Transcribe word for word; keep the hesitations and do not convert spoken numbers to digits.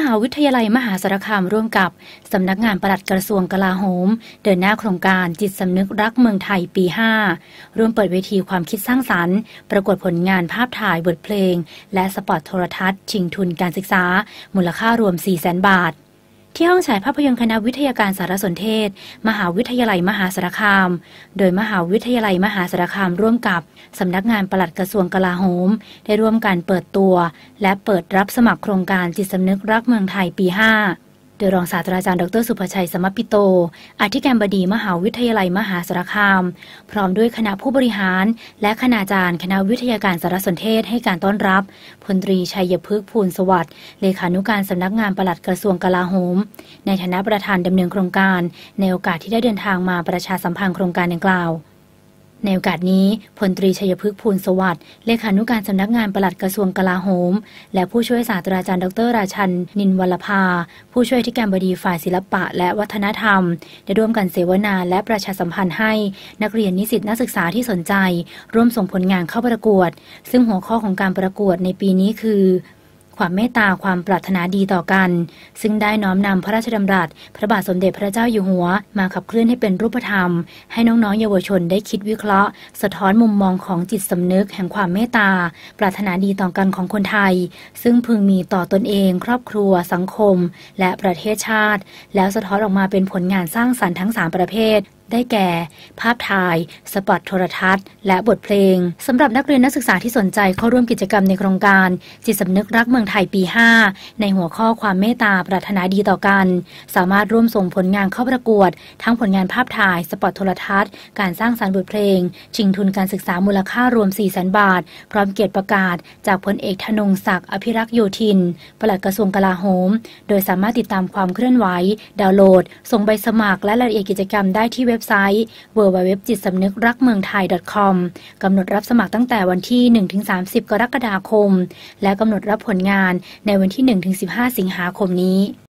าวิทยาลัยมหาสารคามร่วมกับสำนักงานปลัดกระทรวงกลาโหมเดินหน้าโครงการจิตสำนึกรักเมืองไทยปี ห้า ร่วมเปิดเวทีความคิดสร้างสรรค์ประกวดผลงานภาพถ่ายบทเพลงและสปอตโทรทัศน์ชิงทุนการศึกษามูลค่ารวม สี่แสน บาทที่ห้องฉายภาพยนตร์คณะวิทยาการสารสนเทศมหาวิทยาลัยมหาสารคามโดยมหาวิทยาลัยมหาสารคามร่วมกับสำนักงานปลัดกระทรวงกลาโหมได้ร่วมการเปิดตัวและเปิดรับสมัครโครงการจิตสำนึกรักเมืองไทยปี ห้าโดยรองศาสตราจารย์ดรสุภชัยสมปิโตอธิการบดีมหาวิทยาลัยมหาสารคามพร้อมด้วยคณะผู้บริหารและคณาจารย์คณะวิทยาการสารสนเทศให้การต้อนรับพลตรีชัยพฤกษ์ภูลสวัสดิ์เลขานุการสำนักงานปลัดกระทรวงกลาโหมในฐานะประธานดำเนินโครงการในโอกาสที่ได้เดินทางมาประชาสัมพันธ์โครงการดังกล่าวในโอกาสนี้พลตรีชัยพฤกษ์ภูลสวัสดิ์เลขานุการสำนักงานปลัดกระทรวงกลาโหมและผู้ช่วยศาสตราจารย์ดรราชันนินวรภาผู้ช่วยอธิการบดีฝ่ายศิลปะและวัฒนธรรมได้ร่วมกันเสวนาและประชาสัมพันธ์ให้นักเรียนนิสิตนักศึกษาที่สนใจร่วมส่งผลงานเข้าประกวดซึ่งหัวข้อของการประกวดในปีนี้คือความเมตตาความปรารถนาดีต่อกันซึ่งได้น้อมนำพระราชดำรัสพระบาทสมเด็จพระเจ้าอยู่หัวมาขับเคลื่อนให้เป็นรูปธรรมให้น้องๆเยาวชนได้คิดวิเคราะห์สะท้อนมุมมองของจิตสำนึกแห่งความเมตตาปรารถนาดีต่อกันของคนไทยซึ่งพึงมีต่อตนเองครอบครัวสังคมและประเทศชาติแล้วสะท้อนออกมาเป็นผลงานสร้างสรรค์ทั้งสามประเภทได้แก่ภาพถ่ายสปอตโทรทัศน์และบทเพลงสำหรับนักเรียนนักศึกษาที่สนใจเข้าร่วมกิจกรรมในโครงการจิตสำนึกรักเมืองไทยปี ห้าในหัวข้อความเมตตาปรารถนาดีต่อกันสามารถร่วมส่งผลงานเข้าประกวดทั้งผลงานภาพถ่ายสปอตโทรทัศน์การสร้างสรรค์บทเพลงชิงทุนการศึกษามูลค่ารวม สี่แสน บาทพร้อมเกียรติประกาศจากพลเอกธนงศักดิ์อภิรักษ์โยธินปลัดกระทรวงกลาโหมโดยสามารถติดตามความเคลื่อนไหวดาวน์โหลดส่งใบสมัครและรายละเอียดกิจกรรมได้ที่เว็บไซต์ดับเบิลยู ดับเบิลยู ดับเบิลยู ดอท จิตสำนึกรักเมืองไทย ดอท คอม กำหนดรับสมัครตั้งแต่วันที่ หนึ่งถึงสามสิบ กรกฎาคมและกำหนดรับผลงานในวันที่ หนึ่งถึงสิบห้า สิงหาคมนี้